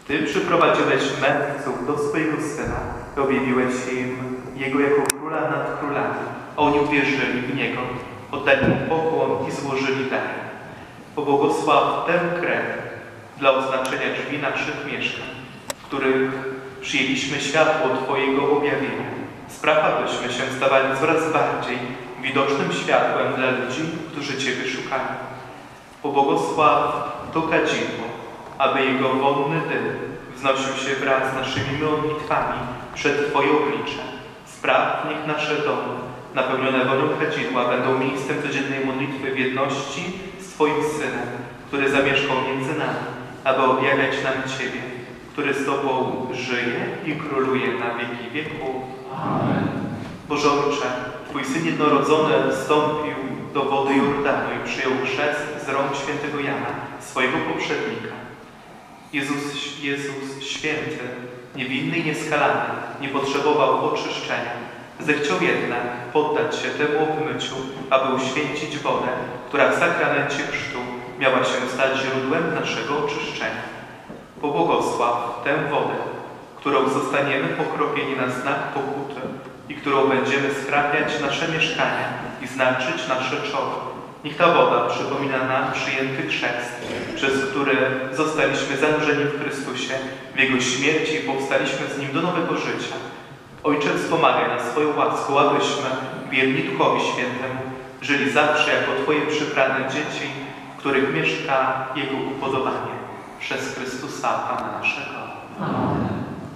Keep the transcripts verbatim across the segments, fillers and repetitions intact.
Ty przyprowadziłeś mędrców do swojego Syna, objawiłeś im Jego jako Króla nad królami. Oni uwierzyli w Niego, oddali Mu pokłon i złożyli dary. Pobłogosław tę krew dla oznaczenia drzwi naszych mieszkań, w których przyjęliśmy światło Twojego objawienia. Spraw, abyśmy się stawali coraz bardziej widocznym światłem dla ludzi, którzy Ciebie szukają. Pobłogosław to kadzidło, aby jego wonny dym wznosił się wraz z naszymi modlitwami przed Twoje oblicze. Spraw, niech nasze domy, napełnione wonią kadzidła, będą miejscem codziennej modlitwy w jedności z Twoim Synem, który zamieszkał między nami, aby objawiać nam Ciebie, który z Tobą żyje i króluje na wieki wieków. Amen. Boże Ojcze, Twój Syn jednorodzony wstąpił do wody Jordanu i przyjął chrzest z rąk świętego Jana, swojego poprzednika. Jezus, Jezus święty, niewinny i nieskalany, nie potrzebował oczyszczenia. Zechciał jednak poddać się temu obmyciu, aby uświęcić wodę, która w sakramencie chrztu miała się stać źródłem naszego oczyszczenia. Pobłogosław tę wodę, którą zostaniemy pokropieni na znak pokuty i którą będziemy skrapiać nasze mieszkania i znaczyć nasze czoło. Niech ta woda przypomina nam przyjęty chrzest, przez który zostaliśmy zanurzeni w Chrystusie, w Jego śmierci i powstaliśmy z Nim do nowego życia. Ojcze, wspomagaj nas swoją łaską, abyśmy, wierni Duchowi Świętemu, żyli zawsze jako Twoje przybrane dzieci, w których mieszka Jego upodobanie. Przez Chrystusa, Pana naszego. Amen.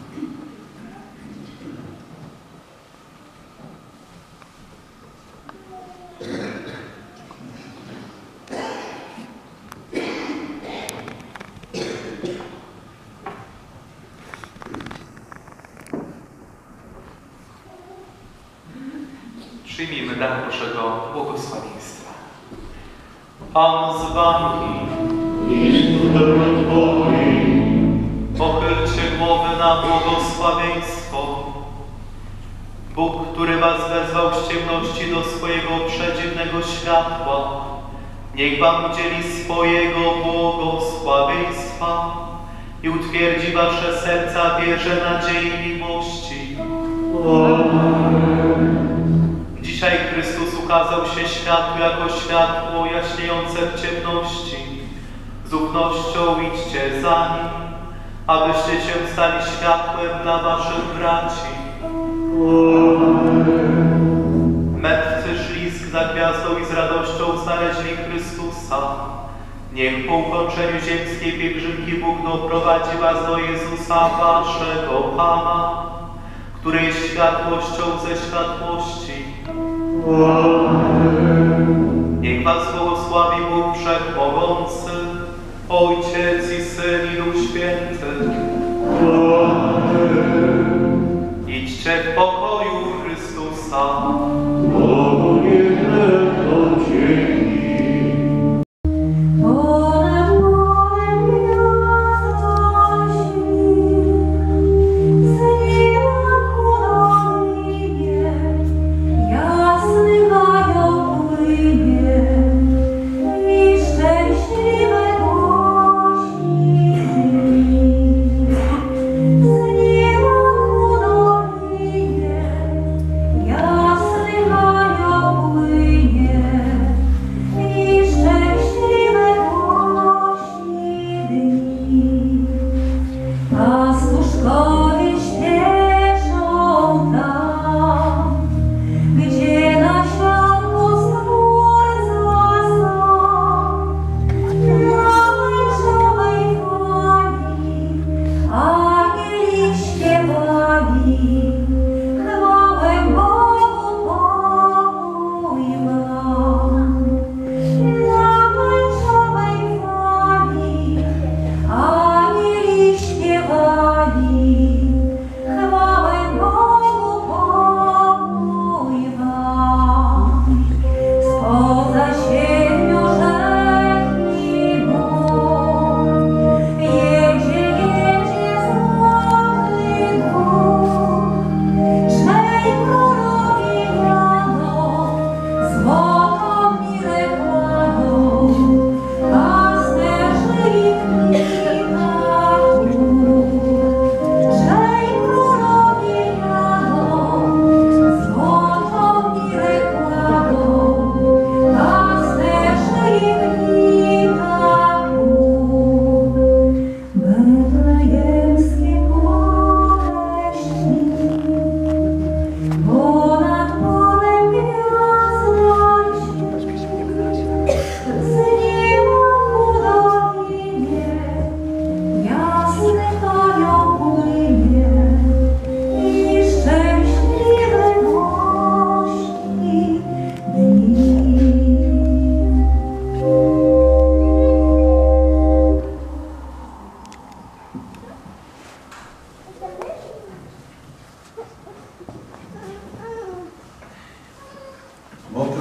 Przyjmijmy dar Bożego błogosławieństwa. Pan z Wami i z duchem Twoim. Pochylcie głowy na błogosławieństwo. Bóg, który Was wezwał z ciemności do swojego przedziwnego światła, niech Wam udzieli swojego błogosławieństwa i utwierdzi Wasze serca w wierze, nadziei i miłości. Amen. Dzisiaj Chrystus ukazał się światu jako światło jaśniejące w ciemności. Z ufnością idźcie za Nim, abyście się stali światłem dla Waszych braci. Amen. Mędrcy szli za gwiazdą i z radością znaleźli Chrystusa. Niech po ukończeniu ziemskiej pielgrzymki Bóg doprowadzi Was do Jezusa, Waszego Pana, który jest światłością ze światłości. Amen. Niech Was błogosławi Bóg Wszechmogący, Ojciec i Syn i Duch Święty. Amen. Idźcie w pokoju Chrystusa. Bogu niech będą dzięki. Szczęśliwe głośniki.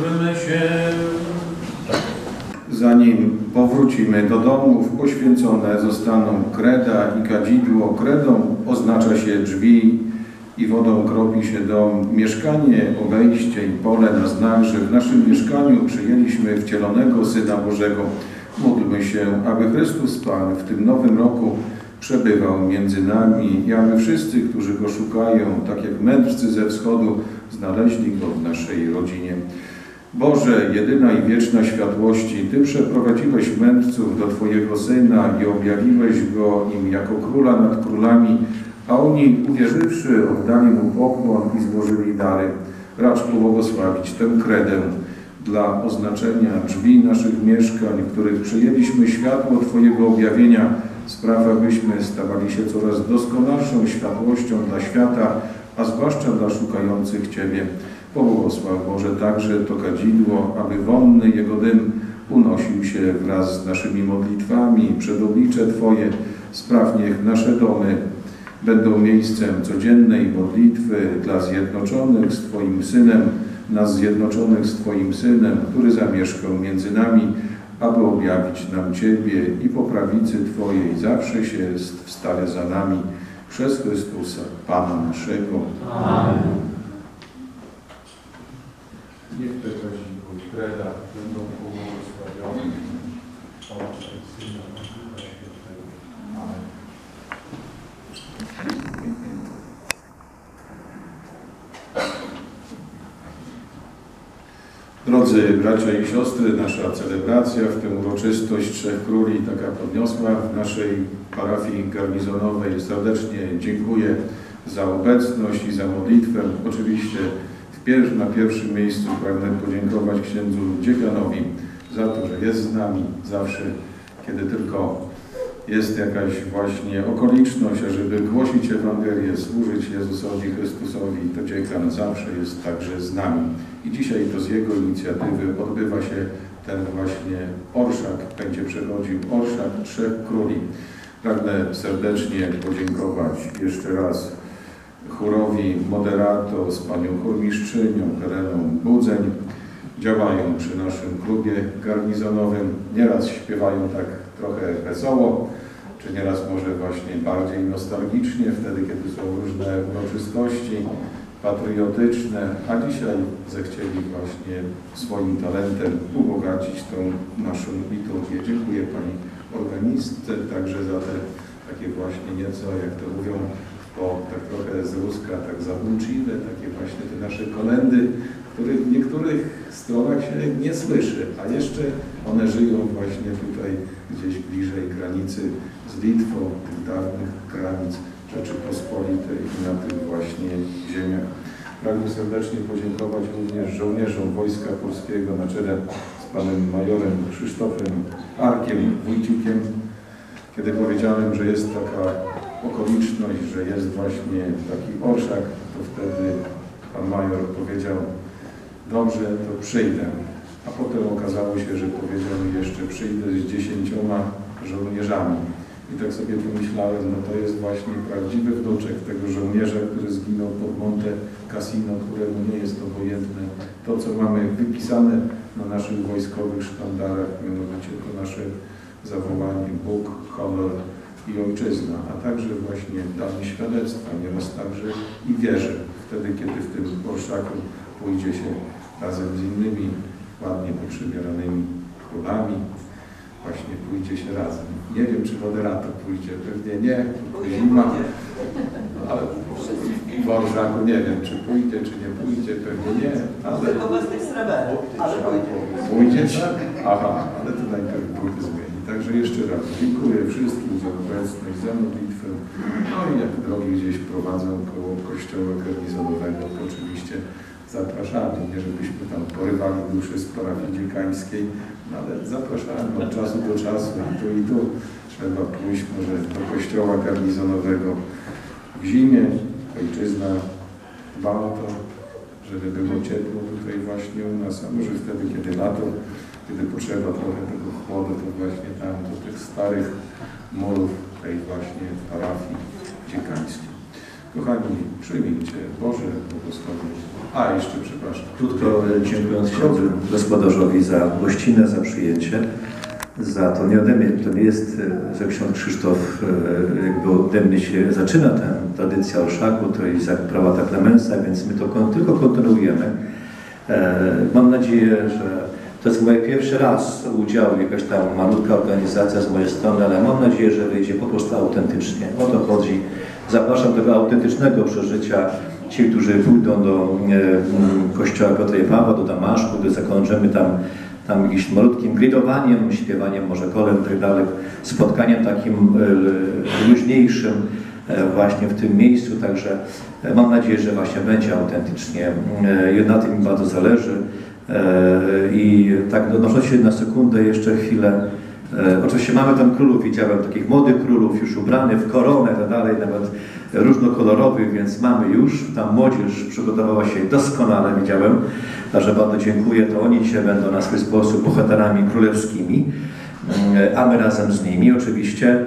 Módlmy się. Zanim powrócimy do domów, poświęcone zostaną kreda i kadzidło. Kredą oznacza się drzwi i wodą kropi się dom, mieszkanie, obejście i pole na znak, że w naszym mieszkaniu przyjęliśmy wcielonego Syna Bożego. Módlmy się, aby Chrystus Pan w tym nowym roku przebywał między nami i aby wszyscy, którzy Go szukają, tak jak mędrcy ze wschodu, znaleźli Go w naszej rodzinie. Boże, jedyna i wieczna światłości, Ty przeprowadziłeś mędrców do Twojego Syna i objawiłeś Go im jako Króla nad królami, a oni, uwierzywszy, oddali Mu pokłon i złożyli dary. Racz pobłogosławić tę kredę dla oznaczenia drzwi naszych mieszkań, w których przyjęliśmy światło Twojego objawienia. Spraw, abyśmy stawali się coraz doskonalszą światłością dla świata, a zwłaszcza dla szukających Ciebie. Pobłogosław Boże także to kadzidło, aby wonny jego dym unosił się wraz z naszymi modlitwami przed oblicze Twoje. Spraw, niech nasze domy będą miejscem codziennej modlitwy dla zjednoczonych z Twoim Synem, nas zjednoczonych z Twoim Synem, który zamieszkał między nami, aby objawić nam Ciebie i po prawicy Twojej zawsze się stale za nami, przez Chrystusa, Pana naszego. Amen. Niech te kadzidło i kreda będą pobłogosławione. Ojca i Syna i Ducha Świętego. Amen. Drodzy bracia i siostry, nasza celebracja w tę uroczystość Trzech Króli taka podniosła w naszej parafii garnizonowej. Serdecznie dziękuję za obecność i za modlitwę. Oczywiście Pierw, na pierwszym miejscu pragnę podziękować księdzu dziekanowi za to, że jest z nami zawsze, kiedy tylko jest jakaś właśnie okoliczność, ażeby głosić Ewangelię, służyć Jezusowi Chrystusowi, to dziekan zawsze jest także z nami. I dzisiaj to z jego inicjatywy odbywa się ten właśnie orszak, będzie przechodził orszak Trzech Króli. Pragnę serdecznie podziękować jeszcze raz chórowi Moderato z panią chórmistrzynią Heleną Budzeń. Działają przy naszym klubie garnizonowym. Nieraz śpiewają tak trochę wesoło, czy nieraz może właśnie bardziej nostalgicznie, wtedy kiedy są różne uroczystości patriotyczne, a dzisiaj zechcieli właśnie swoim talentem ubogacić tą naszą liturgię. Dziękuję pani organistce także za te takie właśnie nieco, jak to mówią, bo tak trochę z ruska, tak zabłączliwe, takie właśnie te nasze kolendy, których w niektórych stronach się nie słyszy, a jeszcze one żyją właśnie tutaj gdzieś bliżej granicy z Litwą, tych dawnych granic Rzeczypospolitej i na tych właśnie ziemiach. Pragnę serdecznie podziękować również żołnierzom Wojska Polskiego na czele z panem majorem Krzysztofem Arkiem Wójcikiem. Kiedy powiedziałem, że jest taka okoliczność, że jest właśnie taki orszak, to wtedy pan major powiedział: dobrze, to przyjdę. A potem okazało się, że powiedział mi jeszcze: przyjdę z dziesięcioma żołnierzami. I tak sobie pomyślałem, no to jest właśnie prawdziwy wnuczek tego żołnierza, który zginął pod Monte Cassino, któremu nie jest obojętne to, co mamy wypisane na naszych wojskowych sztandarach, mianowicie to nasze zawołanie Bóg, honor i ojczyzna, a także właśnie danie świadectwa, nieraz także i wierzy, wtedy kiedy w tym orszaku pójdzie się razem z innymi ładnie poprzybieranymi królami, właśnie pójdzie się razem. Nie wiem, czy Moderato pójdzie, pewnie nie, zima, ale w orszaku nie wiem, czy pójdzie, czy nie pójdzie, pewnie nie, ale... ale pójdzie. Pójdzie, tak? Aha, ale to najpierw Bóg zmieni. Także jeszcze raz dziękuję wszystkim za obecność, za modlitwę. No i jak drogi gdzieś prowadzą koło kościoła garnizonowego, to oczywiście zapraszamy, nie żebyśmy tam porywali duszy z parafii dziekańskiej, no ale zapraszamy od czasu do czasu i tu i tu. Trzeba pójść może do kościoła garnizonowego w zimie, ojczyzna dba o to, żeby było ciepło tutaj właśnie u nas, a może wtedy, kiedy lato, kiedy potrzeba trochę tego chłodu, to właśnie tam do tych starych murów tej właśnie parafii dziekańskiej. Kochani, przyjmijcie Boże błogosławienie. A, jeszcze przepraszam. Krótko dziękując księdzu gospodarzowi za gościnę, za przyjęcie, za to nie ode mnie, to nie jest, że ksiądz Krzysztof jakby ode mnie się zaczyna ta tradycja orszaku, to jest jak prałata Klemensa, więc my to kon, tylko kontynuujemy. Mam nadzieję, że to jest mój pierwszy raz udział, jakaś tam malutka organizacja z mojej strony, ale mam nadzieję, że wyjdzie po prostu autentycznie. O to chodzi. Zapraszam do tego autentycznego przeżycia. Ci, którzy pójdą do e, kościoła Piotra i Pawła, do Damaszku, gdy zakończymy tam, tam jakimś malutkim gridowaniem, śpiewaniem może kolęd i tak dalej, spotkaniem takim e, luźniejszym e, właśnie w tym miejscu. Także e, mam nadzieję, że właśnie będzie autentycznie. E, na tym mi bardzo zależy. I tak odnosząc się na sekundę, jeszcze chwilę. Oczywiście mamy tam królów, widziałem takich młodych królów już ubranych w koronę i tak dalej, nawet różnokolorowych, więc mamy już, tam młodzież przygotowała się doskonale, widziałem. Także bardzo dziękuję, to oni dzisiaj będą na swój sposób bohaterami królewskimi, a my razem z nimi oczywiście.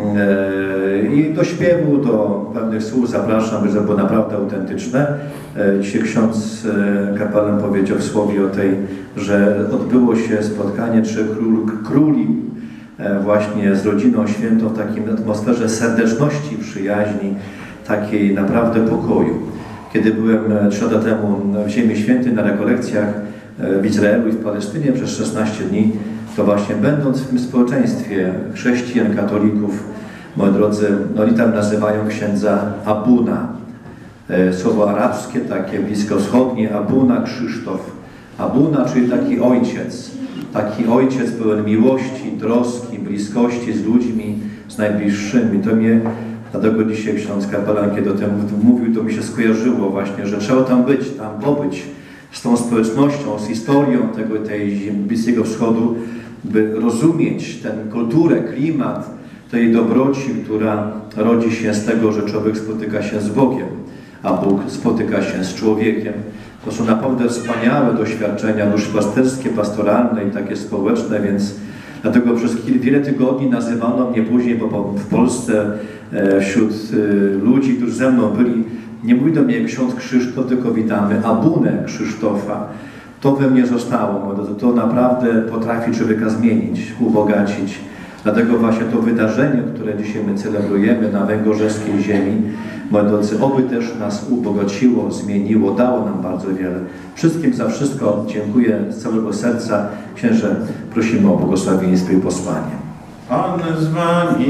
I do śpiewu, do pewnych słów zapraszam, by to było naprawdę autentyczne. Dzisiaj ksiądz kapelan powiedział w słowie o tej, że odbyło się spotkanie trzech król, króli właśnie z rodziną świętą w takiej atmosferze serdeczności, przyjaźni, takiej naprawdę pokoju. Kiedy byłem trzy lata temu w Ziemi Świętej na rekolekcjach w Izraelu i w Palestynie przez szesnaście dni, to właśnie będąc w tym społeczeństwie chrześcijan, katolików, moi drodzy, oni tam nazywają księdza Abuna. Słowo arabskie, takie bliskowschodnie, Abuna Krzysztof. Abuna, czyli taki ojciec. Taki ojciec pełen miłości, troski, bliskości z ludźmi, z najbliższymi. To mnie, dlatego dzisiaj ksiądz kapelan, kiedy o tym mówił, to mi się skojarzyło właśnie, że trzeba tam być, tam pobyć z tą społecznością, z historią tego, tej Bliskiego Wschodu, by rozumieć tę kulturę, klimat tej dobroci, która rodzi się z tego, że człowiek spotyka się z Bogiem, a Bóg spotyka się z człowiekiem. To są naprawdę wspaniałe doświadczenia duszpasterskie, pastoralne i takie społeczne, więc dlatego przez wiele tygodni nazywano mnie później, bo w Polsce wśród ludzi, którzy ze mną byli, nie mówi do mnie ksiądz Krzysztof, tylko witamy Abunę Krzysztofa. To we mnie zostało, to, to naprawdę potrafi człowieka zmienić, ubogacić. Dlatego właśnie to wydarzenie, które dzisiaj my celebrujemy na węgorzeskiej ziemi, moi drodzy, oby też nas ubogaciło, zmieniło, dało nam bardzo wiele. Wszystkim za wszystko dziękuję z całego serca. Księże, prosimy o błogosławieństwo i posłanie. Pan z wami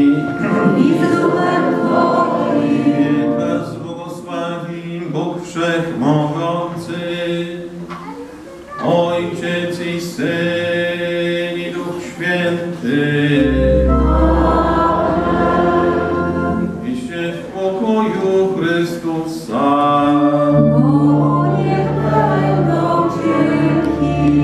i z duchem twoim. Was błogosławi Bóg Wszechmogący, Ojciec i Syn i Duch Święty. Idźcie w pokoju Chrystusa. Bogu niech będą dzięki.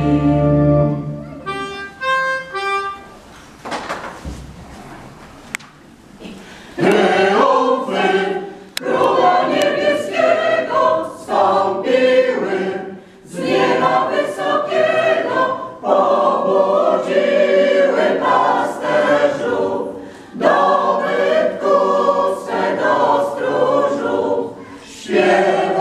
Triumfy Króla Niebieskiego stąpiły z nieba wysokiego, pobudziły pasterzów do bytku swego stróżu. Śpiewaniem,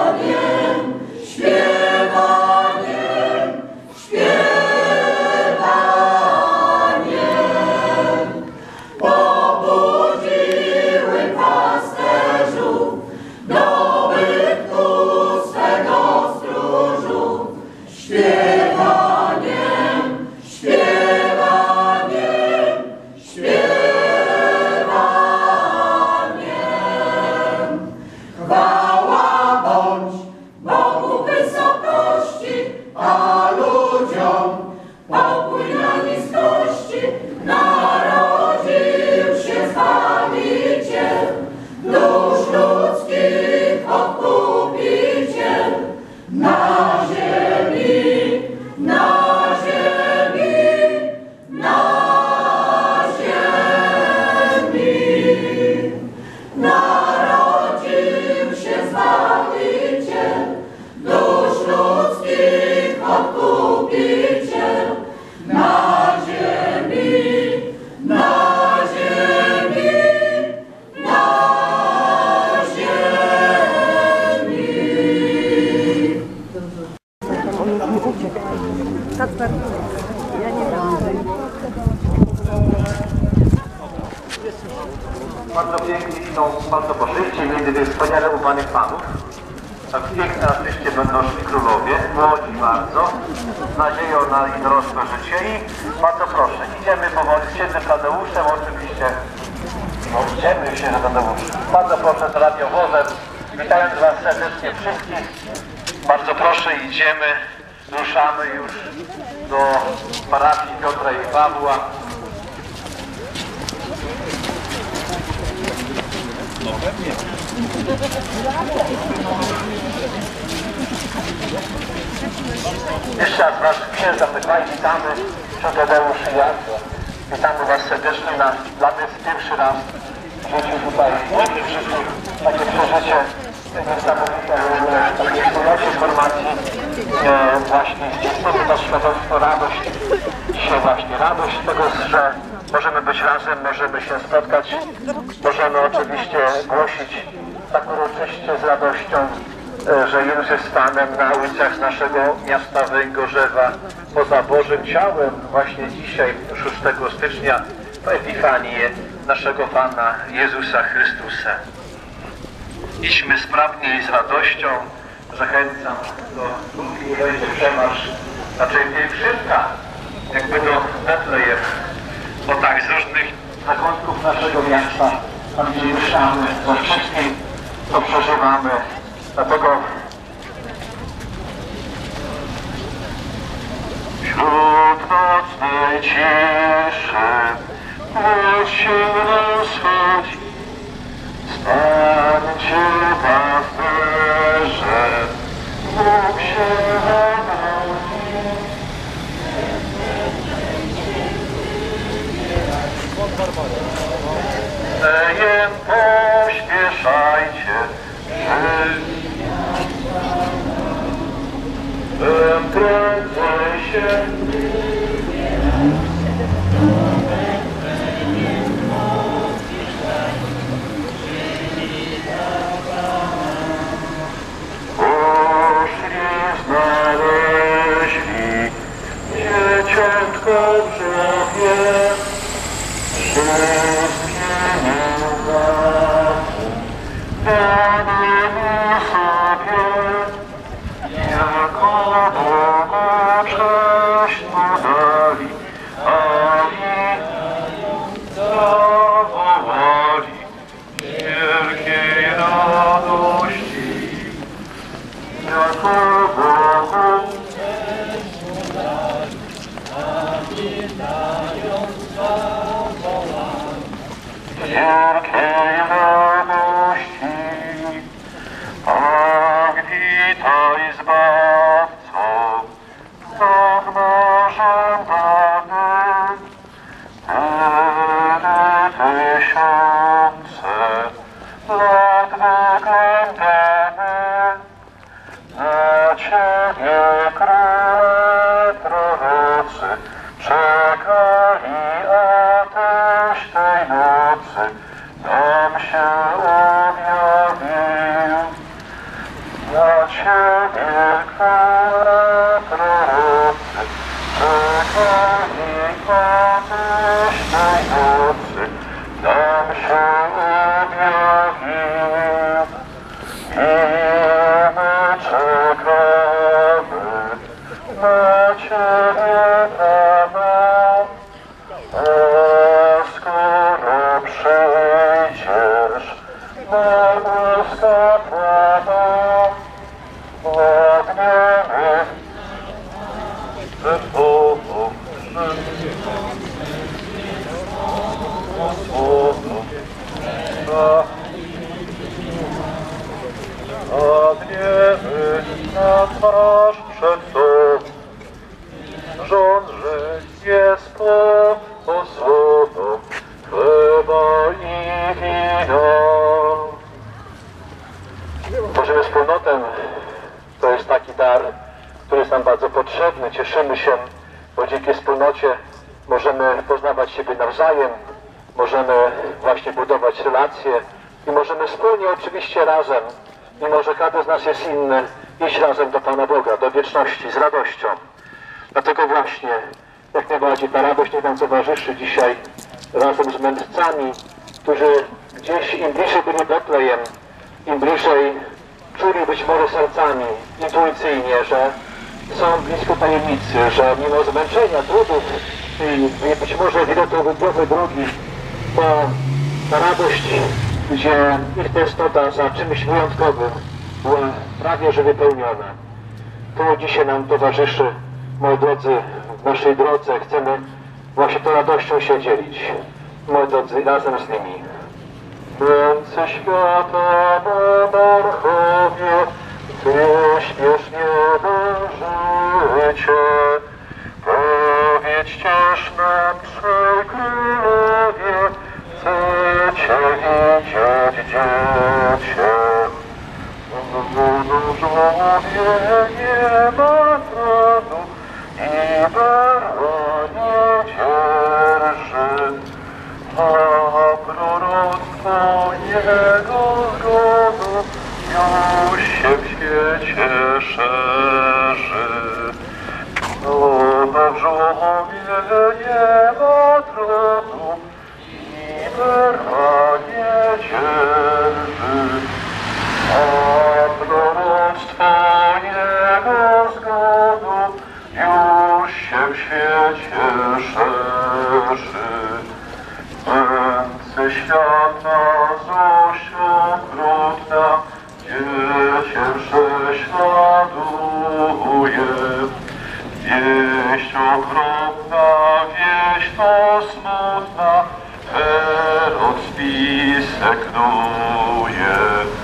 śpiewaniem, śpiewaniem pobudziły pasterzów do bytku swego stróżu. Śpiewaniem, śpiewaniem, śpiewaniem. Chwała bądź Bogu wysokości, a ludziom pokój na niskości. Narodził się Zbawiciel, dusz ludzkich odkupiciel. Na ziemi, na ziemi, na ziemi. Narodził się Zbawiciel, dusz ludzkich odkupiciel. Na ziemi, na ziemi, na ziemi. winą bardzo pożycie między tych wspaniale ubranych panów. Tak piękne artyście będą szli królowie, młodzi bardzo, z nadzieją na ich dorosłe życie i bardzo proszę, idziemy powoli z księdzem Tadeuszem, oczywiście, no idziemy księdzem Tadeuszem. Bardzo proszę z radiowozem, witając Was serdecznie wszystkich, bardzo proszę, idziemy, ruszamy już do parafii Piotra i Pawła. No pewnie. Jeszcze raz Was księża Mikołaj witamy, ksiądz Tadeusz i ja. Witamy Was serdecznie, na, dla mnie jest pierwszy raz w życiu tutaj, w życiu takie przeżycie niesamowite, takie wspólnocie informacji e, właśnie z dzieckiem, to świadectwo, radość, dzisiaj właśnie radość z tego, że możemy być razem, możemy się spotkać, możemy oczywiście głosić tak uroczyście z radością, że Jezus jest Panem na ulicach naszego miasta Węgorzewa, poza Bożym Ciałem, właśnie dzisiaj, szóstego stycznia, w Epifanię naszego Pana Jezusa Chrystusa. Idźmy sprawnie i z radością, zachęcam do wejścia przemarsz, raczej pielgrzymka, jakby do Betlejem, bo tak z różnych zakątków naszego miasta, tam gdzie mieszkamy, ze wszystkim, co przeżywamy. Dlatego wśród nocnej ciszy noc się rozchodzi, stańcie pasterze, Bóg się narodzi. Lejem pośpieszajcie, Bym prędzej się poszli, znaleźli dzieciątko w żłobie, wszystkie nieznaku dali sobie. Jako Bogu cześć podali, ani zawołali wielkiej radości. Jako Bogu cześć podali, ani dając zawołali wielkiej radości. Ach, witaj Zbawco, dawno żądany, tyle tysiące lat wyglądamy, na Ciebie króle prorocy czekali, a Tyś tej nocy nam się objawił. Na Ciebie króle prorocy czekali, a Tyś tej nocy nam się objawił. I my czekamy na Ciebie, Panie, a skoro przyjdziesz na łaska Pana, pragniemy przed Tobą, przed Tobą, pragniemy na twarz przed Tobą, żądrze jest pod osłoną chleba i wina. Tworzymy wspólnotę, to jest taki dar, który jest nam bardzo potrzebny. Cieszymy się, bo dzięki wspólnocie możemy poznawać siebie nawzajem, możemy właśnie budować relacje i możemy wspólnie, oczywiście razem, mimo że każdy z nas jest inny, iść razem do Pana Boga, do wieczności, z radością. Dlatego właśnie, jak najbardziej ta radość niech nam towarzyszy dzisiaj razem z mędrcami, którzy gdzieś im bliżej byli Betlejem, im bliżej czuli być może sercami intuicyjnie, że są blisko tajemnicy, że mimo zmęczenia, trudów i być może wielotorowe drogi, to ta radość, gdzie ich tęsknota za czymś wyjątkowym była prawie że wypełniona. To dzisiaj nam towarzyszy, moi drodzy, w naszej drodze. Chcemy właśnie tą radością się dzielić, moi drodzy, razem z nimi. Męce świata monarchowie, Ty śpiesznie dążycie, powiedźcież nam, trzej królowie, chcecie widzieć dziecię. Różowie nie ma tronu i berła nie dzierży, a proroctwo jego zgodu już się w świecie szerzy. Różowie nie ma tronu i berła nie dzierży, a proroctwo jego zgodu już się w świecie szerzy. Męce świata złość okrutna dziecię prześladuje. Wieść okropna, wieść to smutna, Herod spisek knuje.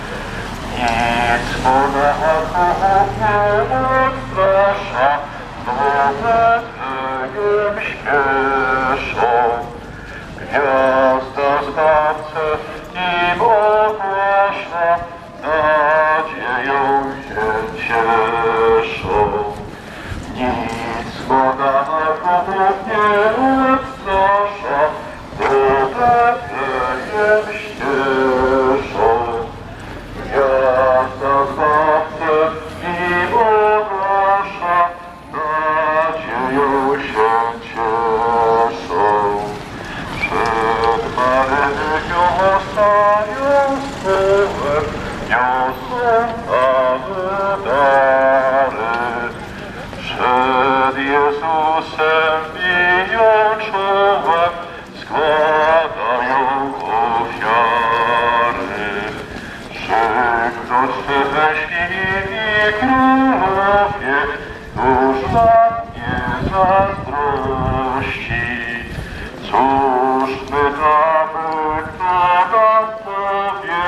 Nic monarchów nie odstrasza, do Betlejem śpieszą. Gwiazda Zbawcę im ogłasza, nadzieją się cieszą. Nic monarchów nie odstrasza, do Betlejem śpieszą. Gwiazda Zbawcę im ogłasza, nadzieją się cieszą. Przed Marynią stają słowem, niosą Panu dary. Przed Jezusem biją czołem, składają ofiary. Przykroczne weźmie królowie, już wam nie zazdrości. Cóż my damy, kto nam powie,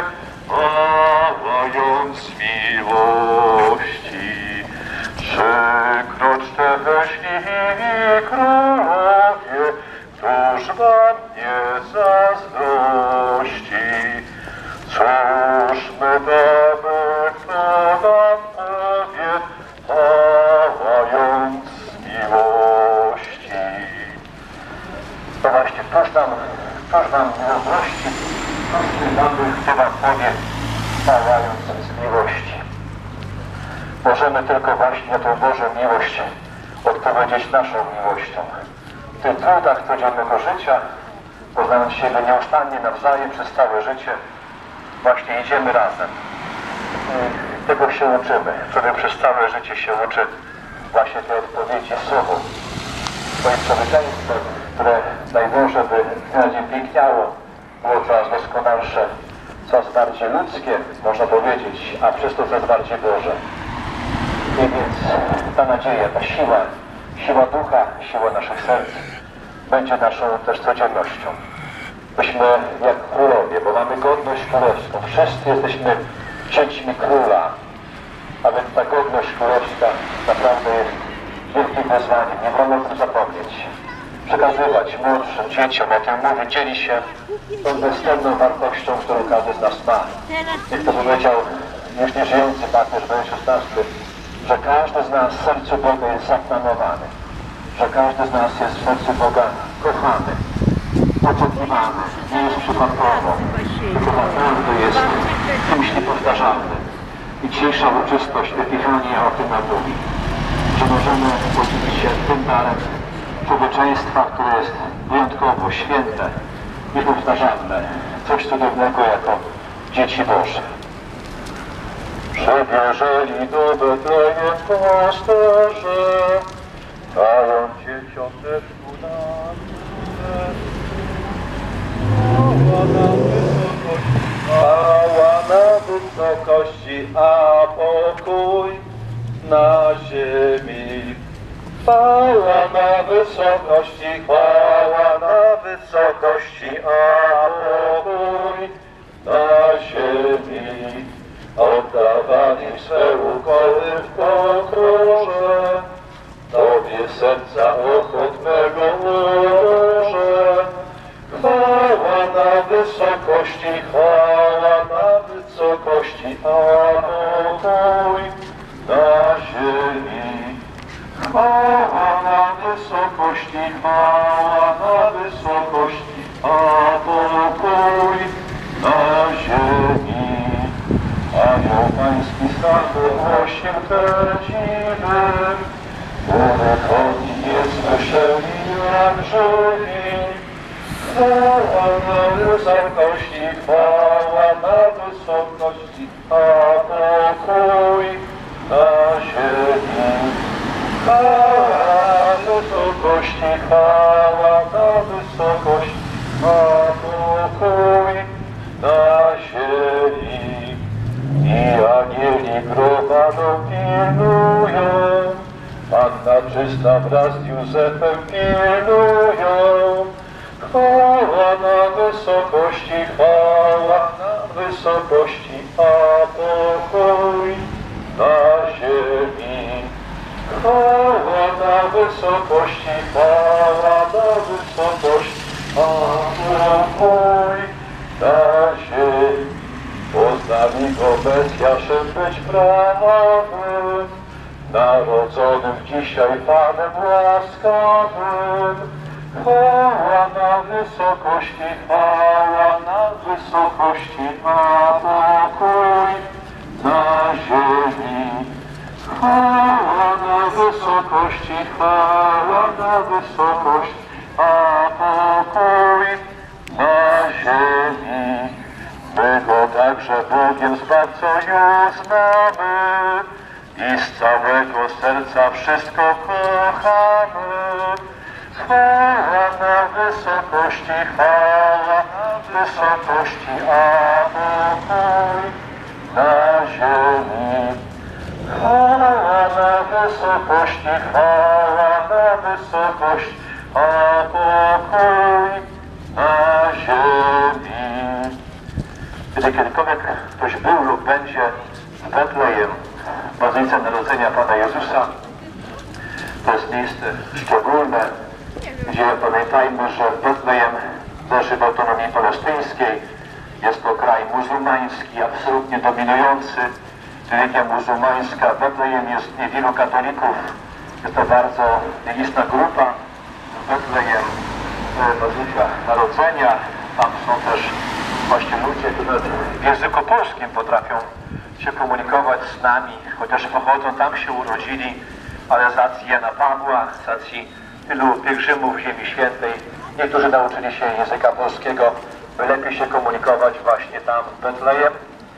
pałając miłości. Przykroczne weźmie królowie, któż wam nie zazdrości. Cóż my damy, kto nam powie, pałając miłości. To właśnie, któż nam, któż nam nie zazdrości, któż my damy, kto wam powie, pałając z miłości. Możemy tylko właśnie na tę Bożą miłość odpowiedzieć naszą miłością. W tych trudach codziennego życia, poznając siebie nieustannie nawzajem przez całe życie, właśnie idziemy razem. I tego się uczymy. Człowiek przez całe życie się uczy właśnie tej odpowiedzi słowu. Swoim człowieczeństwem, które najgorsze by bardziej piękniało, było coraz doskonalsze, coraz bardziej ludzkie, można powiedzieć, a przez to coraz bardziej Boże. I więc ta nadzieja, ta siła, siła ducha, siła naszych serc będzie naszą też codziennością. Byśmy jak królowie, bo mamy godność królewską. Wszyscy jesteśmy dziećmi króla, a więc ta godność królewska naprawdę jest wielkim wyzwaniem. Nie wolno o tym zapomnieć. Przekazywać młodszym dzieciom o tym mówić, dzieli się tą bezcenną wartością, którą każdy z nas ma. Jak to powiedział już nieżyjący papież Benet szesnasty, że każdy z nas w sercu Boga jest zaplanowany, że każdy z nas jest w sercu Boga kochany, oczekiwany, nie jest przypadkowo, tylko naprawdę jest czymś niepowtarzalnym. I dzisiejsza uroczystość Epifania o tym nam mówi, że możemy podzielić się tym darem człowieczeństwa, które jest wyjątkowo święte, niepowtarzalne, coś cudownego jako dzieci Boże. Przybieżeli do Betlejem pasterze, dają dzieciąteczku na górę. Chwała na wysokości, a pokój na ziemi. Chwała na wysokości, chwała na wysokości, a pokój na ziemi. Oddawali swe ukoły w pokorze, Tobie serca ochotnego ułożę. Chwała na wysokości, chwała na wysokości, a pokój na ziemi. Chwała na wysokości, chwała na wysokości, a pokój na ziemi. Anioł Pański stanął osiem dziwym, uruchomi niesłyszeli jak żywi. Chwała na wysokości, chwała na wysokości, a pokój na ziemi. Chwała na wysokości, chwała na wysokości, a pokój na ziemi. I anieli gromadą pilnują, Panna czysta wraz z Józefem pilnują. Chwała na wysokości, chwała na wysokości, a pokój na ziemi. Chwała na wysokości, chwała na wysokości, a pokój na ziemi. Poznali go Mesjaszem być prawym, narodzonym dzisiaj Panem łaskawym. Chwała na wysokości, chwała na wysokości, a pokój na ziemi. Chwała na wysokości, chwała na wysokości, a pokój na ziemi. My go także Bogiem Zbawcą znamy i z całego serca wszystko kochamy. Chwała na wysokości, chwała na wysokości, a pokój na ziemi. Chwała na wysokości, chwała na wysokości, a pokój na ziemi. Gdy kiedykolwiek ktoś był lub będzie w Betlejem, w Bazylice Narodzenia Pana Jezusa, to jest miejsce szczególne, gdzie pamiętajmy, że Betlejem leży w autonomii palestyńskiej. Jest to kraj muzułmański, absolutnie dominujący. Religia muzułmańska. Betlejem jest niewielu katolików. Jest to bardzo liczna grupa. Betlejem, Bazylika Narodzenia. Tam są też właśnie ludzie, którzy w języku polskim potrafią się komunikować z nami, chociaż pochodzą, tam się urodzili, ale z racji Jana Pawła, z racji tylu pielgrzymów w Ziemi Świętej, niektórzy nauczyli się języka polskiego, by lepiej się komunikować właśnie tam w Betlejem.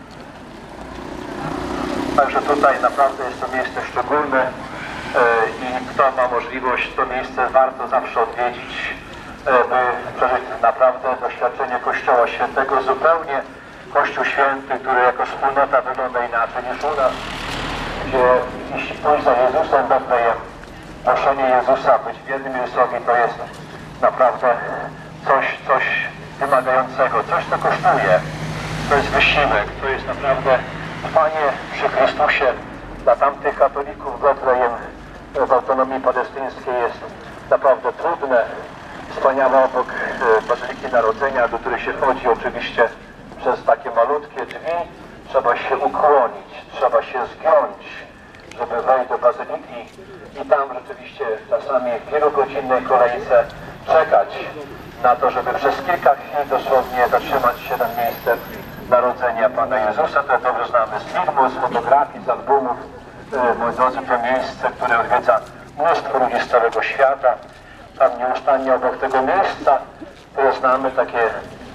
Także tutaj naprawdę jest to miejsce szczególne i kto ma możliwość, to miejsce warto zawsze odwiedzić, by przeżyć naprawdę doświadczenie Kościoła Świętego zupełnie. Kościół Święty, który jako wspólnota wygląda inaczej niż u nas, gdzie jeśli pójść za Jezusem w Betlejem, noszenie Jezusa, być wiernym Jezusowi, to jest naprawdę coś, coś wymagającego, coś co kosztuje. To jest wysiłek, to jest naprawdę trwanie przy Chrystusie. Dla tamtych katolików Betlejem w autonomii palestyńskiej jest naprawdę trudne. Wspaniała obok Bazyliki Narodzenia, do której się chodzi oczywiście przez takie malutkie drzwi. Trzeba się ukłonić, trzeba się zgiąć, żeby wejść do Bazyliki i tam rzeczywiście czasami w wielogodzinnej kolejce czekać na to, żeby przez kilka chwil dosłownie zatrzymać się nad miejscem Narodzenia Pana Jezusa. To dobrze znamy z filmu, z fotografii, z albumów. Moi drodzy, to miejsce, które odwiedza mnóstwo ludzi z całego świata. Tam nieustannie obok tego miejsca to znamy takie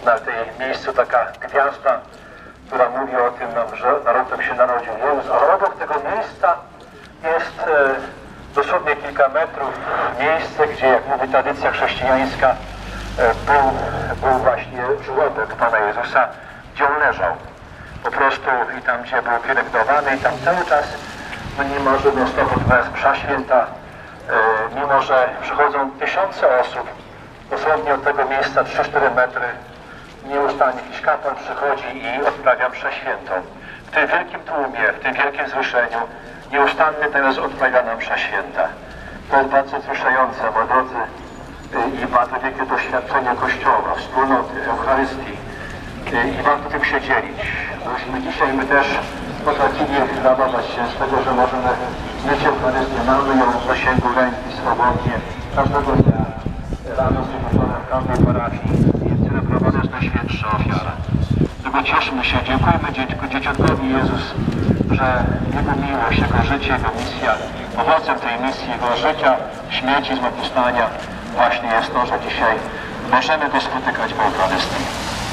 na tej miejscu taka gwiazda, która mówi o tym, że narodem się narodził Jezus, ale obok tego miejsca jest e, dosłownie kilka metrów miejsce, gdzie, jak mówi tradycja chrześcijańska, e, był, był właśnie żłobek Pana Jezusa, gdzie on leżał. Po prostu i tam, gdzie był pielęgnowany, i tam cały czas, no niemalże do stopy bez msza święta, e, mimo że przychodzą tysiące osób, dosłownie od tego miejsca trzy cztery metry, nieustannie jakiś kapłan przychodzi i odprawia mszę świętą. W tym wielkim tłumie, w tym wielkim wzruszeniu, nieustannie teraz odprawiana msza święta. To jest bardzo wzruszające, moi drodzy, i bardzo wielkie doświadczenie Kościoła, wspólnoty, Eucharystii, i warto tym się dzielić. Myśmy dzisiaj my też potrafili radować się z tego, że możemy mieć Eucharystię, mamy ją w zasięgu ręki swobodnie, każdego dnia, rano w każdej parafii, jest celebrowana jest Najświętsza Ofiara. Dlatego cieszmy się, dziękujemy Dzieciątkowi Jezus, że Jego miłość, Jego życie, Jego misja, owocem tej misji, Jego życia, śmierci, zmartwychwstania właśnie jest to, że dzisiaj możemy Go spotykać w Eucharystii.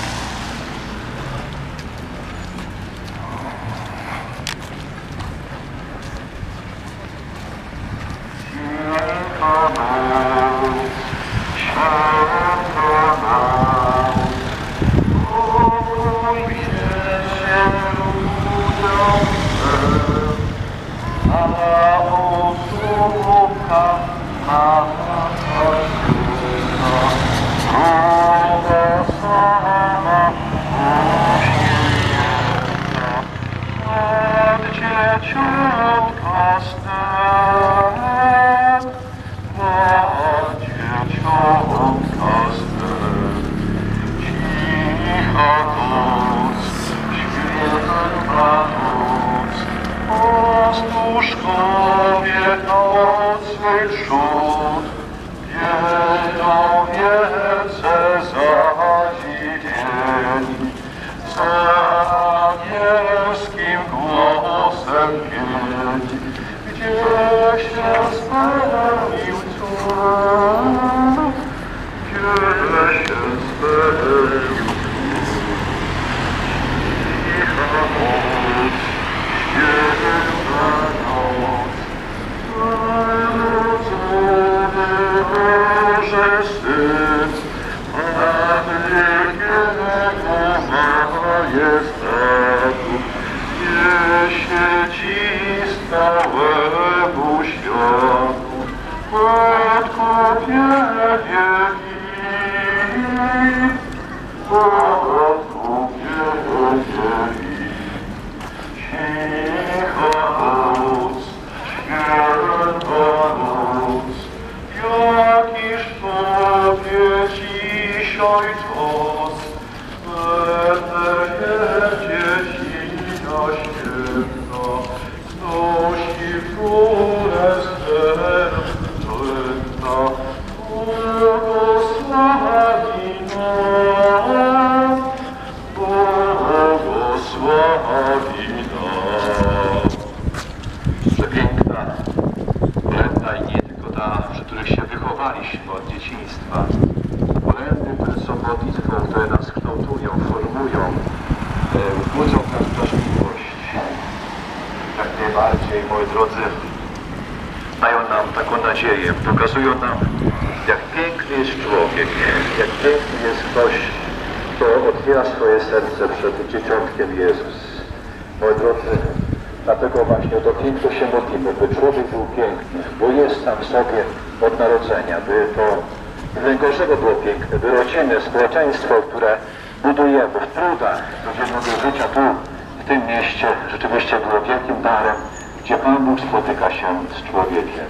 Pokazują nam, jak piękny jest człowiek, jak piękny jest ktoś, kto otwiera swoje serce przed Dzieciątkiem Jezus. Moi drodzy, dlatego właśnie o to piękno się modlimy, by człowiek był piękny, bo jest sam w sobie od narodzenia, by to najgorszego było piękne, by rodziny, społeczeństwo, które budujemy w trudach codziennego życia tu, w tym mieście, rzeczywiście było wielkim darem, gdzie Pan Bóg spotyka się z człowiekiem.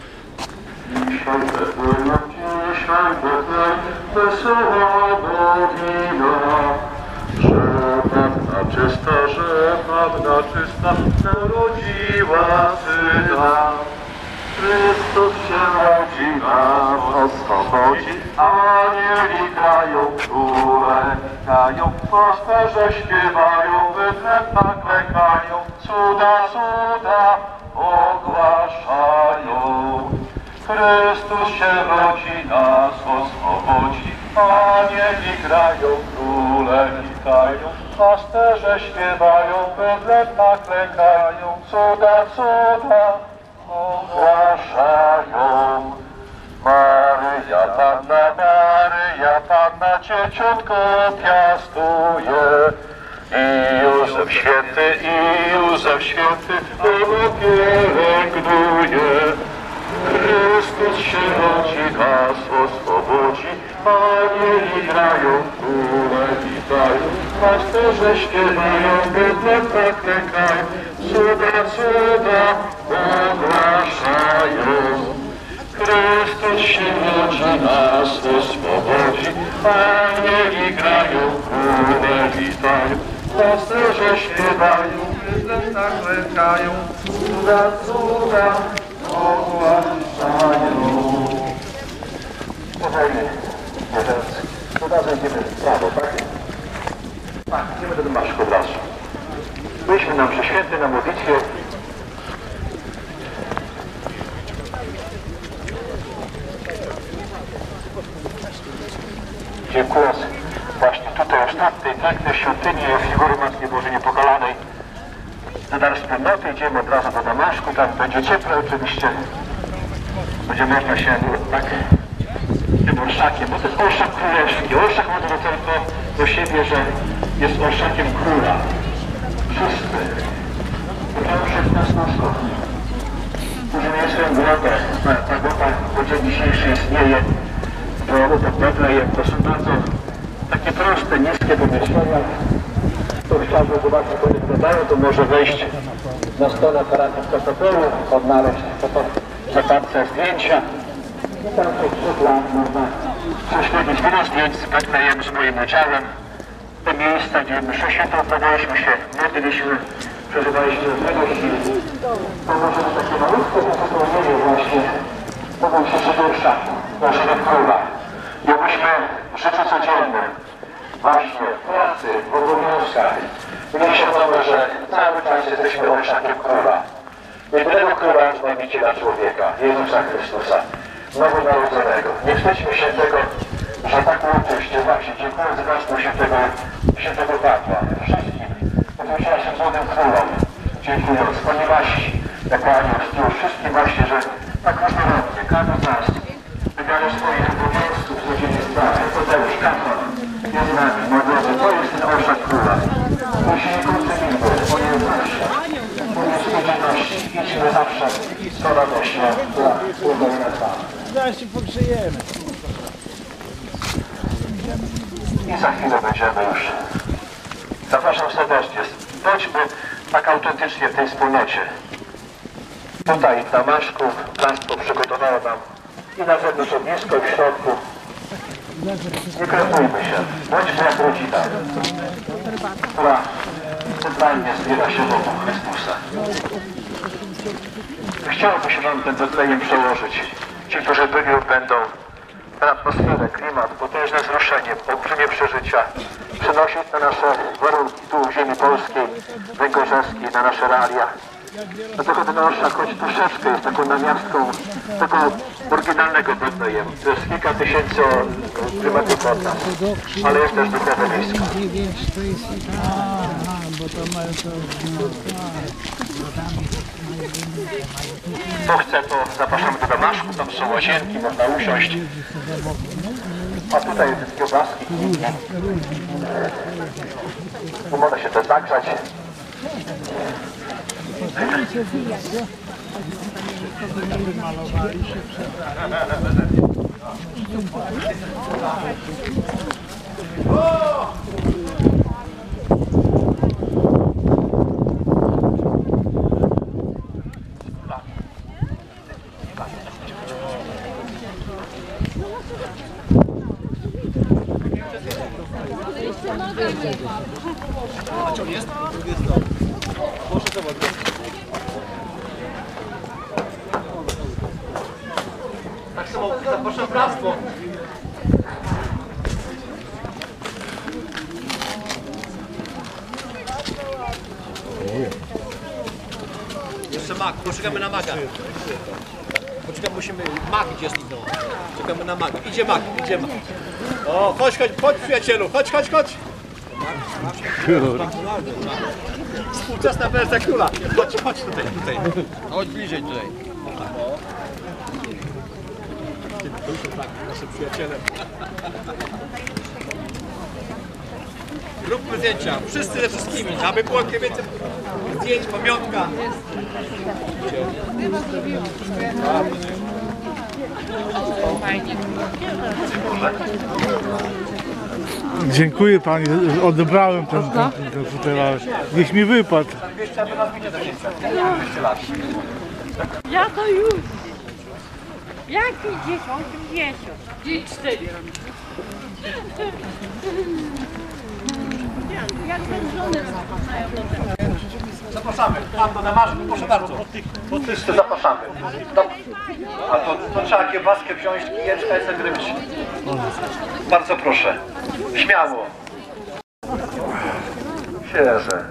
Dzisiaj Betlejem, dzisiaj Betlejem, wesoła nowina, że Panna czysta, że Panna czysta, narodziła Syna. Chrystus się rodzi, nas oswobodzi, anieli grają, króle witają, pasterze śpiewają, wydrętna klękają, cuda, cuda ogłaszają. Chrystus się rodzi, nas oswobodzi, anieli grają, króle króle witają, pasterze śpiewają, bydle naklękają, cuda, cuda ogłaszają. Maryja Panna, Maryja Panna, dzieciątko piastuje. I Józef Święty, i Józef Święty, ono pielęgnuje. Chrystus się rodzi, nas oswobodzi, anieli grają, króle witają, pasterze śpiewają, bydle naklękają, cuda, cuda ogłaszają. Chrystus się rodzi, nas oswobodzi, anieli grają, króle witają, pasterze śpiewają, bydle naklękają, cuda, cuda ogłaszają. Powoli, mówiąc, od razu idziemy w prawo, tak? Tak, idziemy do Damaszku od razu. Byliśmy na mszy świętej, na modlitwie. Dziękując właśnie tutaj ostatniej pięknej świątyni figury Matki Bożej Niepokalanej na dar wspólnoty idziemy od razu do Damaszku, tam będzie cieple oczywiście, będzie można się tak tym orszakiem, bo to jest orszak królewski. Orszak ma to tylko do siebie, że jest orszakiem króla. Szósty. Orszak nas na wschód. Później jest swoją grotę, ta grota po dzień dzisiejszy istnieje. To Betlejem, to są bardzo takie proste, niskie pomieszczenia. Kto chciałby zobaczyć, co one wyglądają, to może wejść na stronę parafii Kotopolu, odnaleźć w zapadce zdjęcia. I tam po trzech lat można prześledzić wiele zdjęć z Betlejem, z moim udziałem. Te miejsca, gdzie mszę świętą odprawialiśmy się, modliliśmy, przeżywaliśmy radości. To może być takie malutkie wypełnienie właśnie mogą się przedłuża naszego króla. Jakbyśmy w życiu codziennym, właśnie w pracy, w obowiązkach, mieli świadomość, że cały czas jesteśmy orszakiem króla. Jedynego króla, Zbawiciela człowieka, Jezusa Chrystusa, nowonarodzonego. Nie wstydźmy się tego, że tak łączyście. Właśnie dziękuję za Gospel świętego, świętego Pawła. Wszystkim, którzy się młodym królom, dziękując, ponieważ jako anioł stróż, wszystkim właśnie, że tak różnorodnie, każdy z nas wybrano swoich obowiązków z rodziny sprawy. Tadeusz, kapłan, jest z nami, moi drodzy, to jest ten orszak króla. Musi nie koncentrujmy, o jedności, o nieskończoności. Idźmy zawsze z tą radością dla słowa Pana. Zaraz się pogrzejemy. I za chwilę będziemy już. Zapraszam serdecznie. Bądźmy tak autentycznie w tej wspólnocie. Tutaj w Damaszku Państwo przygotowało nam i na zewnątrz ognisko, i w środku. Nie krępujmy się. Bądźmy jak rodzina, która centralnie zbiera się wokół Chrystusa. Chciałoby się Wam ten Betlejem przełożyć. Ci, którzy byli lub będą, tę atmosferę, klimat, potężne wzruszenie, olbrzymie przeżycia przenosić na nasze warunki tu w ziemi polskiej, węgorzeskiej, na nasze realia. Dlatego ten orszak choć troszeczkę jest taką namiastką tego oryginalnego Betlejem. To jest kilka tysięcy kilometrów od nas, ale jest też duchowe blisko. Kto chce, to zapraszamy do Damaszku, tam są łazienki, można usiąść. A tutaj jest kiełbaski. Tu można się też zagrzać. Tak samo zapraszam bractwo. Jeszcze mak, poczekamy na maga. Poczekamy, musimy, mak idzie zniknął. Czekamy na maga. Idzie mak, idzie mak. O, chodź, chodź, chodź przyjacielu, chodź, chodź, chodź. Współczesna wersja króla. Chodź, chodź tutaj, tutaj. Chodź bliżej tutaj. To już tak, naszym przyjacielem. Róbmy zdjęcia, wszyscy ze wszystkimi, aby było więcej zdjęć, pamiątka. Dziękuję pani, odebrałem ten, ten, ten futerałek. Niech mi wypadł. Ja to już. Jaki dziesiąt, osiemdziesiąt? Dzień cztery. Jak ten żony Zapraszamy, pan do Damaszku, proszę bardzo. Wszyscy zapraszamy. Do... A to, to trzeba kiełbaskę wziąć, kijeczkę i zagrywać. Bardzo proszę. Śmiało. Świeże.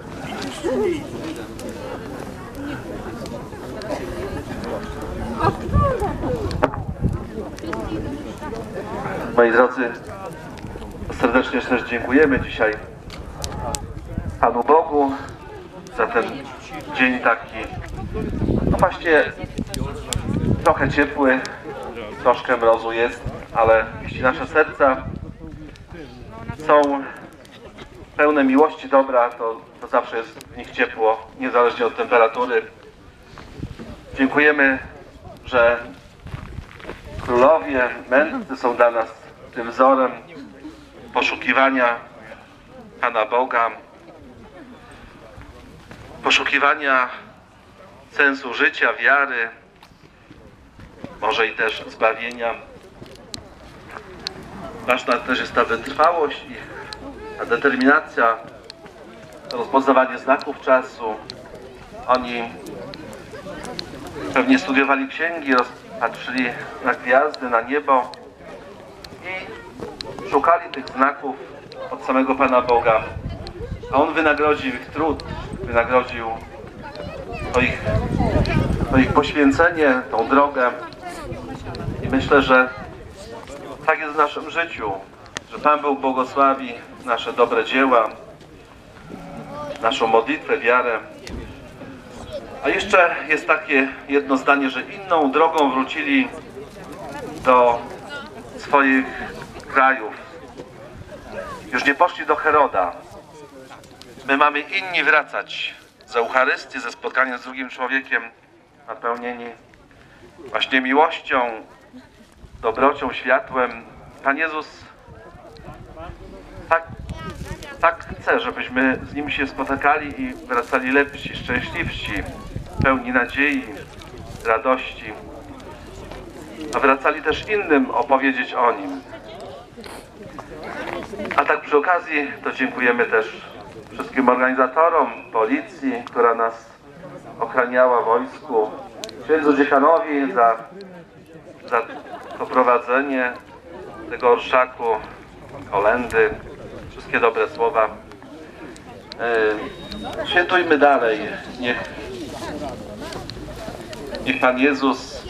Moi drodzy, serdecznie też dziękujemy dzisiaj Panu Bogu za ten dzień taki, no właśnie trochę ciepły, troszkę mrozu jest, ale jeśli nasze serca są pełne miłości dobra, to, to zawsze jest w nich ciepło, niezależnie od temperatury. Dziękujemy, że królowie, mędrcy są dla nas tym wzorem poszukiwania Pana Boga, poszukiwania sensu życia, wiary, może i też zbawienia. Ważna też jest ta wytrwałość i ta determinacja, rozpoznawanie znaków czasu. Oni pewnie studiowali księgi, patrzyli na gwiazdy, na niebo i szukali tych znaków od samego Pana Boga. A On wynagrodził ich trud, wynagrodził to ich, to ich poświęcenie, tą drogę. I myślę, że tak jest w naszym życiu, że Pan Bóg błogosławi nasze dobre dzieła, naszą modlitwę, wiarę. A jeszcze jest takie jedno zdanie, że inną drogą wrócili do swoich krajów. Już nie poszli do Heroda. My mamy inni wracać z Eucharystii, ze spotkaniem z drugim człowiekiem, napełnieni właśnie miłością, dobrocią, światłem. Pan Jezus tak, tak chce, żebyśmy z Nim się spotykali i wracali lepsi, szczęśliwsi, pełni nadziei, radości, a wracali też innym opowiedzieć o Nim. A tak przy okazji to dziękujemy też wszystkim organizatorom, policji, która nas ochraniała, wojsku, księdzu dziekanowi za, za to prowadzenie tego orszaku, kolędy, wszystkie dobre słowa. Świętujmy dalej. Niech, niech Pan Jezus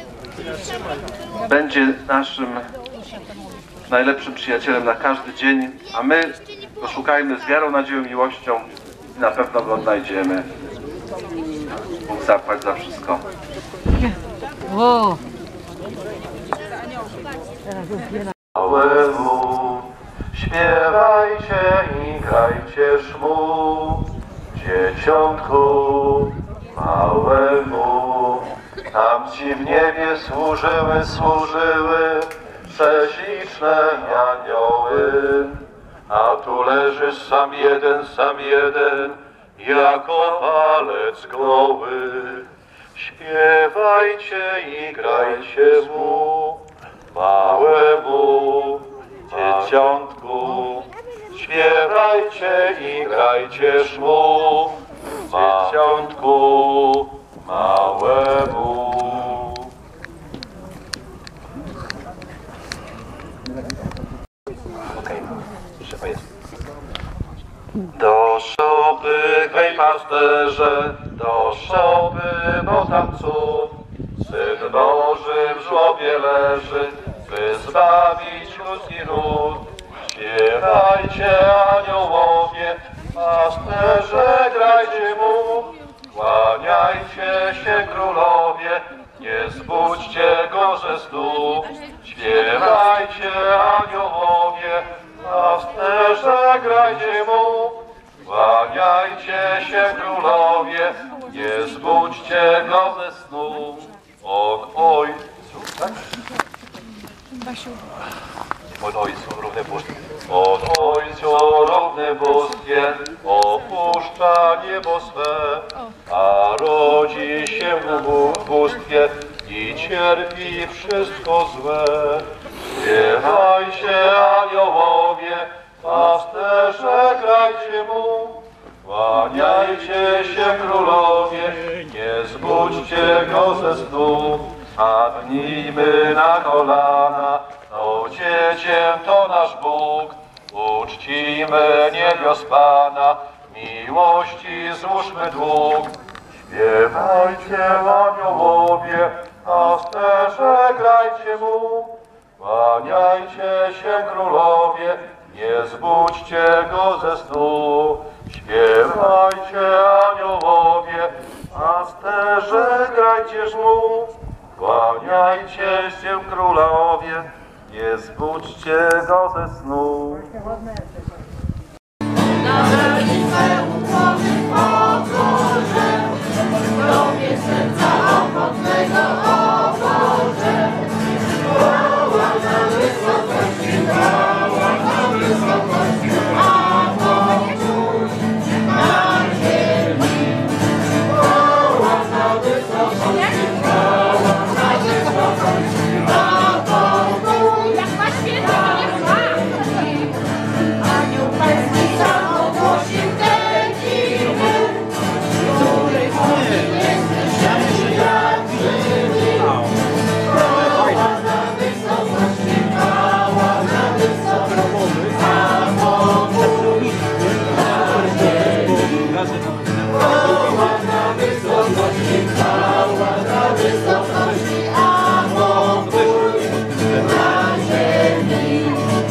będzie naszym najlepszym przyjacielem na każdy dzień, a my go szukajmy z wiarą, nadzieją, miłością i na pewno go odnajdziemy. Bóg zapłać za wszystko. O! Małemu śpiewajcie i grajcie szmu, dzieciątku małemu. Tam ci w niebie służyły, służyły prześliczne anioły. A tu leżysz sam jeden, sam jeden, jako palec goły. Śpiewajcie i grajcie mu, małemu dzieciątku. Śpiewajcie i grajcie szmu, dzieciątku małemu. Do szopy, hej pasterze, do szopy, bo tam cud. Syn Boży w żłobie leży, by zbawić ludzki ród. Śpiewajcie aniołowie, pasterze grajcie mu, kłaniajcie się królowie, nie zbudźcie go ze snu. Śpiewajcie aniołowie, pasterze grajcie mu, kłaniajcie się królowie, nie zbudźcie go ze snu. On Ojcu, tak? Od Ojcu równe bóstwie, od Ojcu równe bóstwie, opuszcza niebo swe, a rodzi się w bóstwie i cierpi wszystko złe. Śpiewajcie aniołowie, pasterze grajcie mu, kłaniajcie się królowie, nie zbudźcie go ze snu. Padnijmy na kolana, to Dzieciem to nasz Bóg. Uczcijmy niebios Pana, miłości złóżmy dług. Śpiewajcie aniołowie, pasterze grajcie mu, kłaniajcie się królowie, nie zbudźcie go ze snu. Śpiewajcie aniołowie, pasterze grajcie mu, kłaniajcie się królowie, nie zbudźcie go ze snu. Na ręce ukłony pokorze, Tobie serca ochotnego o Boże. Chwała na wysokości, chwała na wysokości, a pokój na ziemi. Chwała na wysokości, chwała na wysokości, a pokój na ziemi. Anioł Pański sam ogłosił te dziny, których on jest świadczyni. Chwała na wysokości, chwała na wysokości, a pokój na ziemi. Chwała na wysokości, chwała na wysokości, a pokój na ziemi.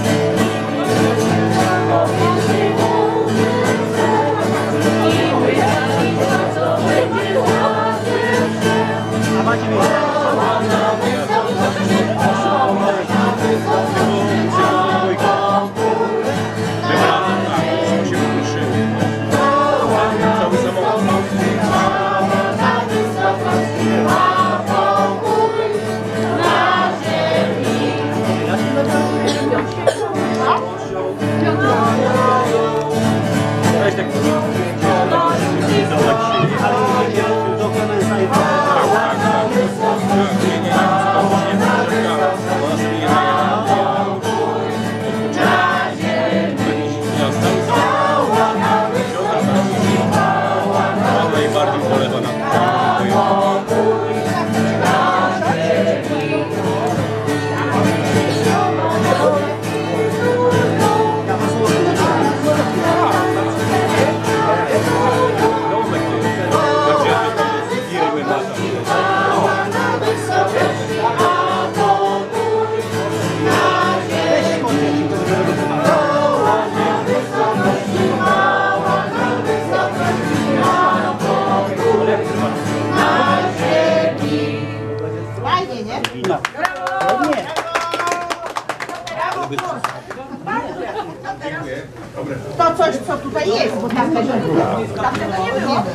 To coś, co tutaj jest, bo tam tego nie było. Tam tego nie było.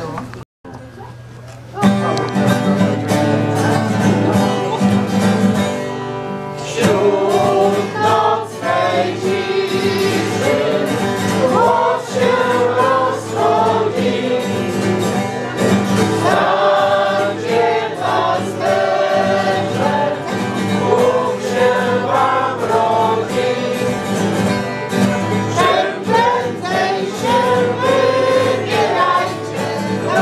Wśród nocnej ciszy głos się rozchodzi. Stańcie pasterze, Bóg się wam rodzi. Czym prędzej się wybierajcie,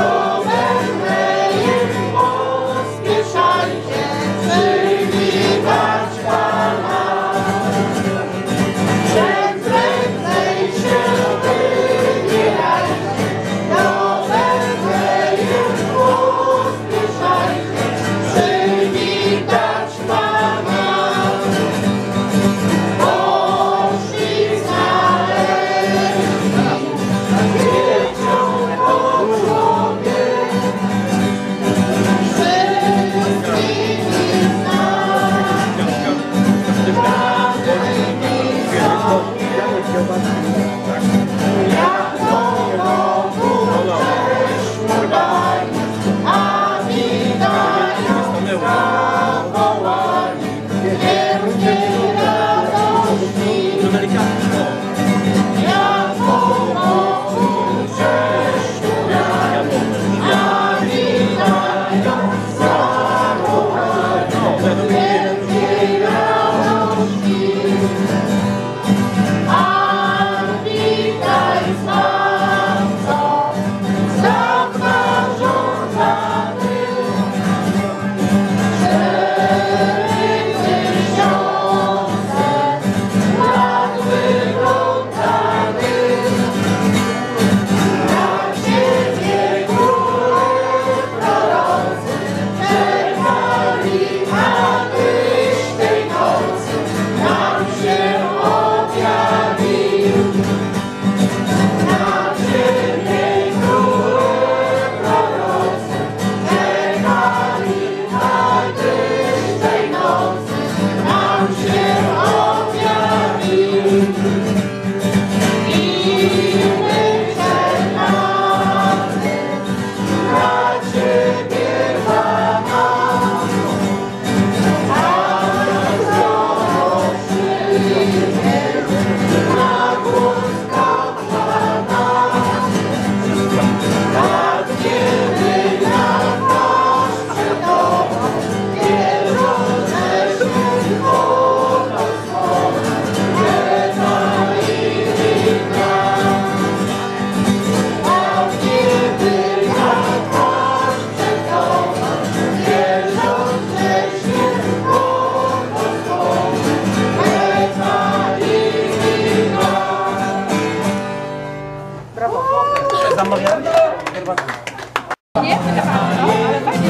Nie, wydawałam, ale fajnie.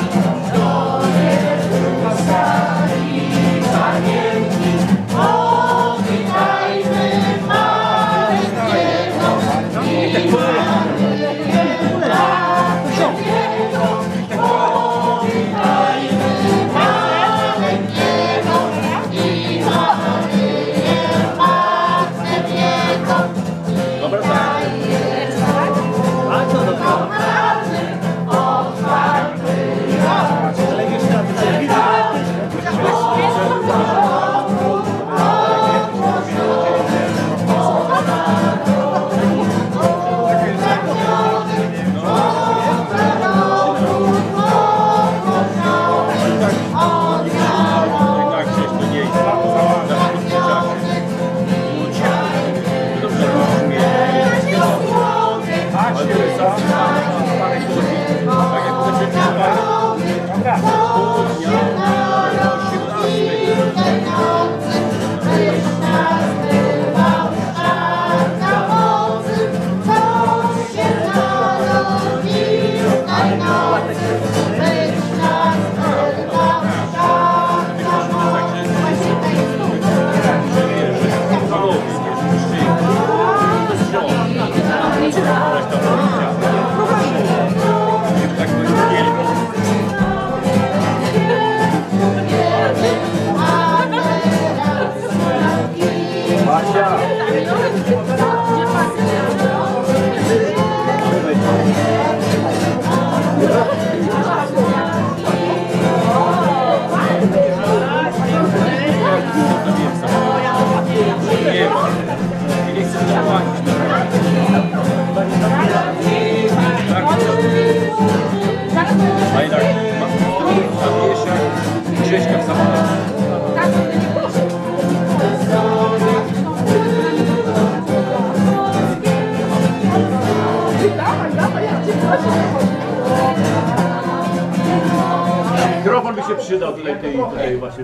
Mikrofon by się przydał tutaj tej, tej właśnie.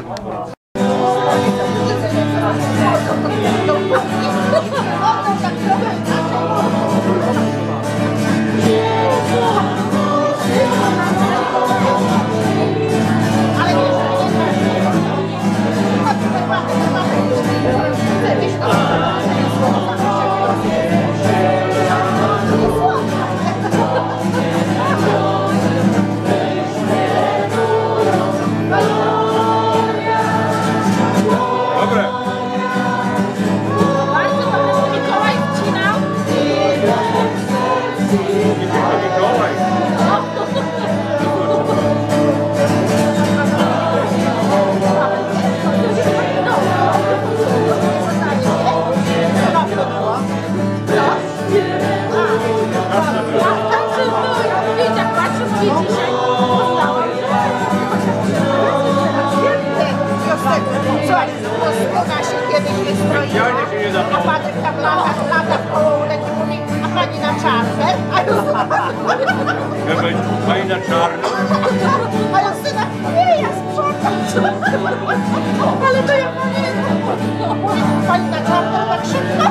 Pani na czarno? A Justyna, nie, ja sprzątam. Ale to ja pamiętam. Pani na czarno tak szybko?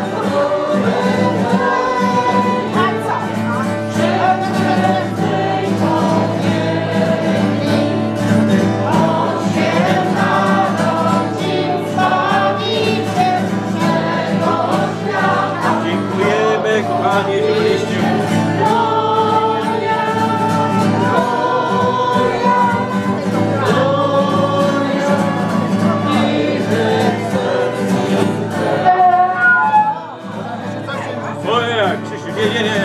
A co? Dziękujemy, kochani, że byliście. Nie, nie, nie.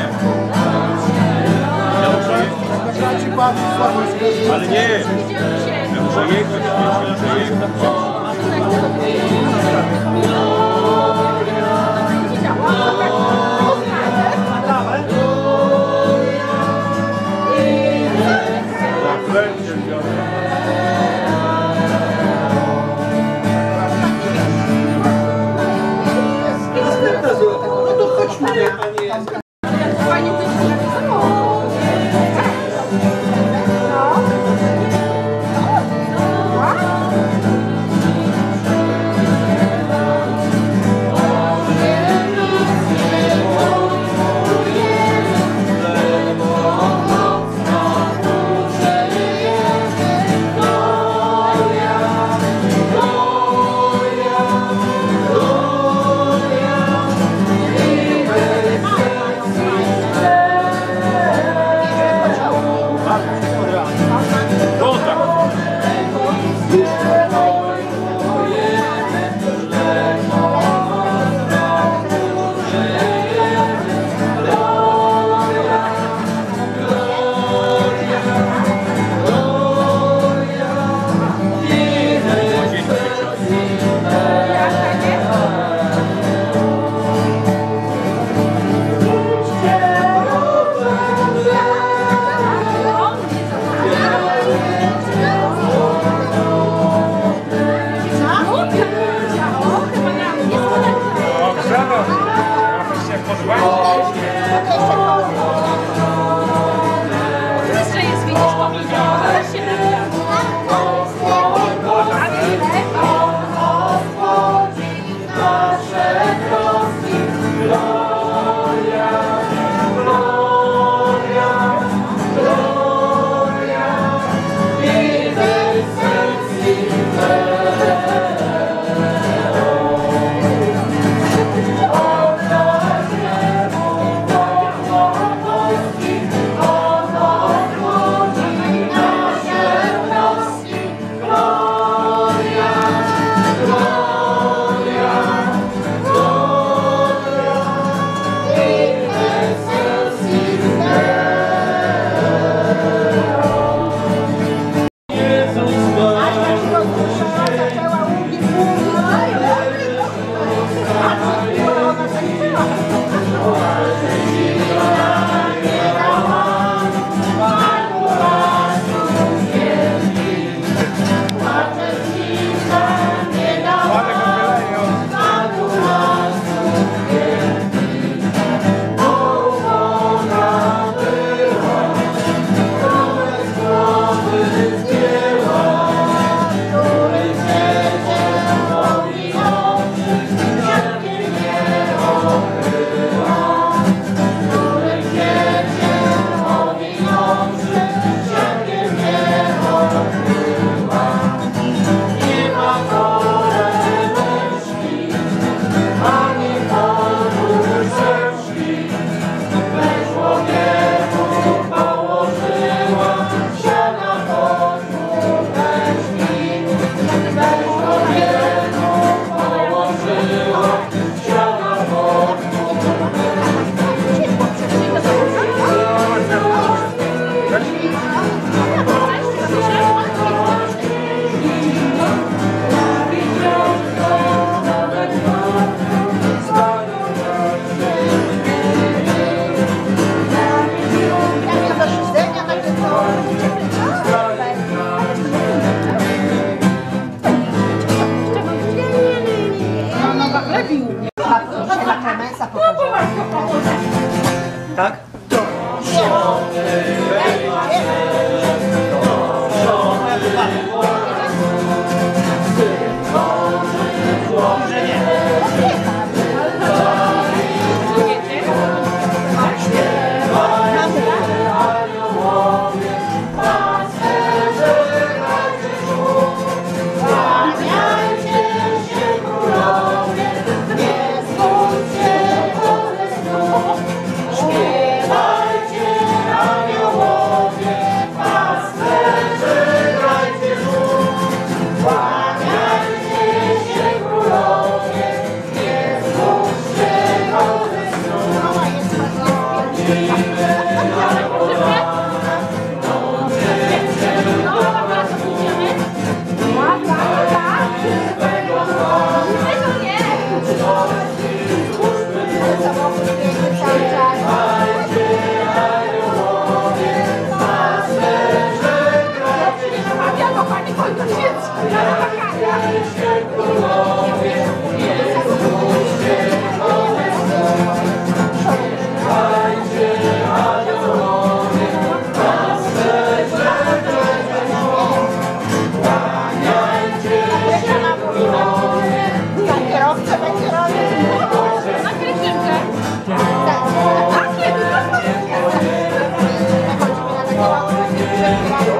Ja muszę jechać. Ale nie. Ja muszę jechać. Ja muszę jechać. Tak? Tak,